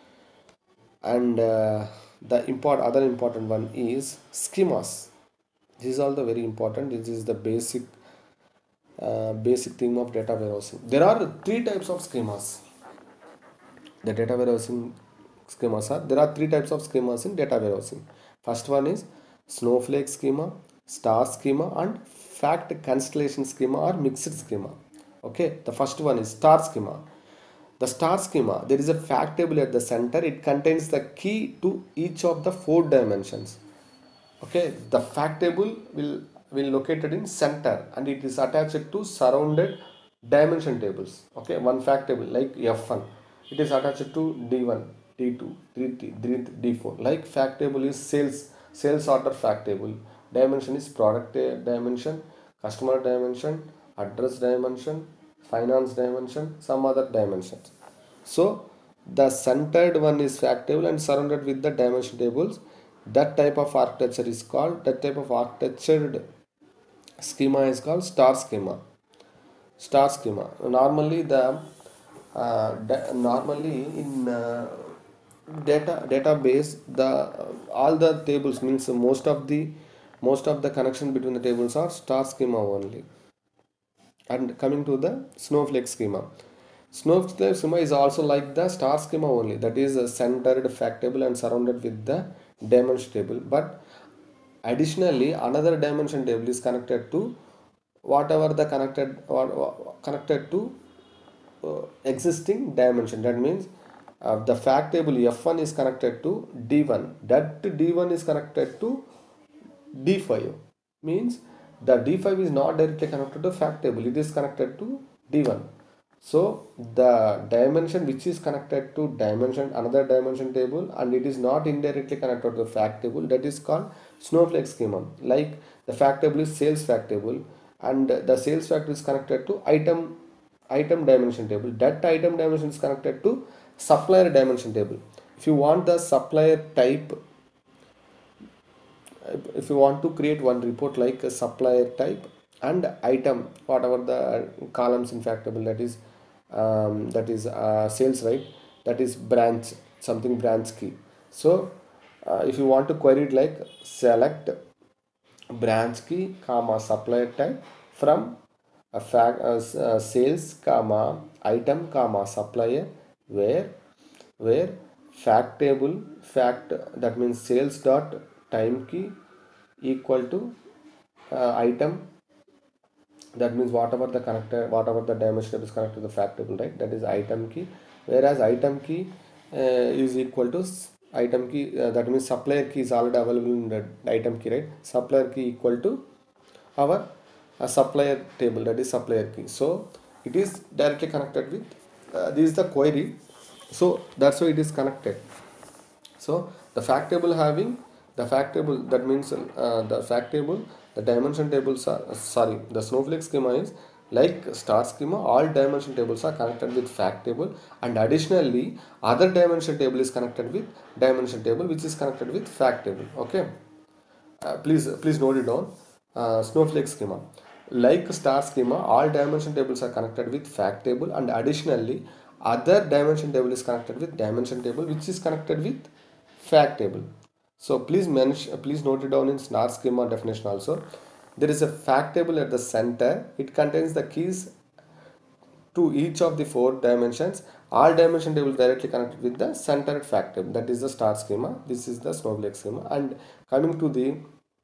And uh, the import other important one is schemas. This is also very important. This is the basic uh, basic theme of data warehousing. There are three types of schemas. The data warehousing schemas are, there are three types of schemas in data warehousing. First one is snowflake schema, star schema, and fact constellation schema or mixed schema. Okay, the first one is star schema. The star schema, there is a fact table at the center. It contains the key to each of the four dimensions. Okay, the fact table will will located in center and it is attached to surrounded dimension tables. Okay, one fact table like F one, it is attached to D one, D two, D three, D four. Like fact table is sales sales order fact table. Dimension is product dimension, customer dimension, address dimension, finance dimension, some other dimensions. So the centered one is fact table and surrounded with the dimension tables. That type of architecture is called, that type of architectured schema is called star schema. Star schema. Normally the uh, normally in uh, data database, the uh, all the tables means most of the most of the connection between the tables are star schema only. And coming to the snowflake schema, snowflake schema is also like the star schema only, that is a centered fact table and surrounded with the dimension table. But additionally another dimension table is connected to whatever the connected or connected to uh, existing dimension. That means uh, the fact table F one is connected to D one, that D one is connected to D five, means the D five is not directly connected to fact table, it is connected to D one. So the dimension which is connected to dimension another dimension table and it is not indirectly connected to the fact table, that is called snowflake schema. Like the fact table is sales fact table, and the sales factor is connected to item item dimension table. That item dimension is connected to supplier dimension table. If you want the supplier type, if you want to create one report like a supplier type and item, whatever the columns in fact table, that is um, that is uh, sales, right, that is branch, something branch key. So uh, if you want to query it like select branch key comma supplier type from a fact uh, uh, sales comma item comma supplier, where where fact table fact, that means sales dot time key equal to uh, item, that means whatever the connector, whatever the dimension is connected to the fact table, right, that is item key. Whereas item key uh, is equal to item key, uh, that means supplier key is already available in the item key, right, supplier key equal to our uh, supplier table, that is supplier key. So it is directly connected with uh, this is the query, so that's why it is connected. So the fact table having the fact table, that means uh, the fact table, the dimension tables are uh, sorry the Snowflake schema is like star schema. All dimension tables are connected with fact table, and additionally other dimension table is connected with dimension table which is connected with fact table. Okay, uh, please please note it down. uh, Snowflake schema like star schema, all dimension tables are connected with fact table, and additionally other dimension table is connected with dimension table which is connected with fact table. So please mention, please note it down in star schema definition also. There is a fact table at the center. It contains the keys to each of the four dimensions. All dimension tables directly connected with the centered fact table. That is the star schema. This is the Snowflake schema. And coming to the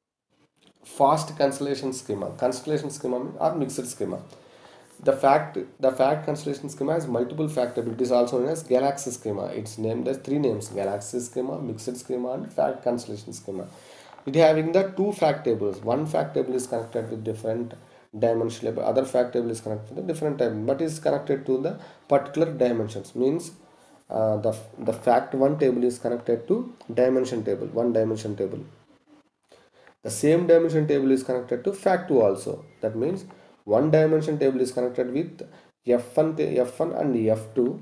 fast constellation schema, constellation schema or mixed schema. The fact the fact constellation schema has multiple fact table. It is also known as galaxy schema. It's named as three names: galaxy schema, mixed schema, and fact constellation schema. It having the two fact tables. One fact table is connected with different dimension level. Other fact table is connected with different time, but is connected to the particular dimensions. Means uh, the the fact one table is connected to dimension table, one dimension table. The same dimension table is connected to fact two also. That means one dimension table is connected with F one, F one and F two,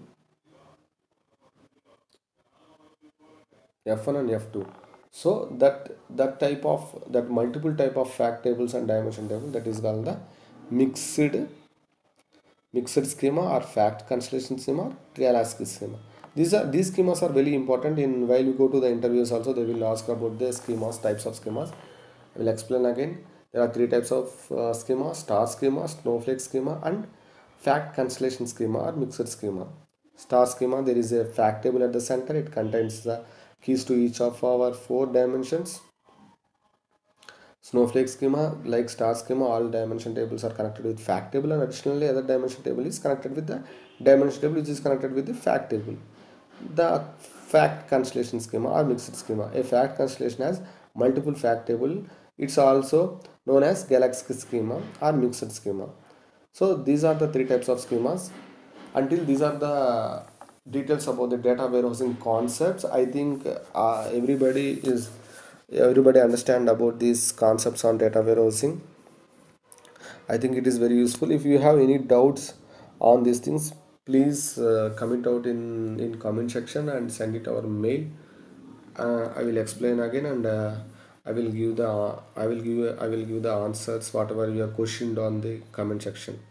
F one and F two. So that that type of that multiple type of fact tables and dimension table, that is called the mixed mixed schema or fact constellation schema or Galaxy schema. These are these schemas are very important. In while you go to the interviews also, they will ask about the schemas, types of schemas. I will explain again. There are three types of uh, schema: star schema, Snowflake schema, and fact constellation schema or mixed schema. Star schema, there is a fact table at the center. It contains the keys to each of our four dimensions. Snowflake schema, like star schema, all dimension tables are connected with fact table, and additionally other dimension table is connected with the dimension table which is connected with the fact table. The fact constellation schema or mixed schema. A fact constellation has multiple fact table. It's also known as galaxy schema or mixed schema. So these are the three types of schemas. Until these are the details about the data warehousing concepts, I think uh, everybody is everybody understand about these concepts on data warehousing. I think it is very useful. If you have any doubts on these things, please uh, comment out in in comment section and send it our mail. uh, I will explain again, and uh, I will give the I will give I will give the answers whatever you are questioned on the comment section.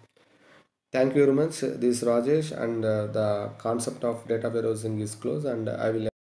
Thank you very much. This is Rajesh, and uh, the concept of data warehousing is closed, and I will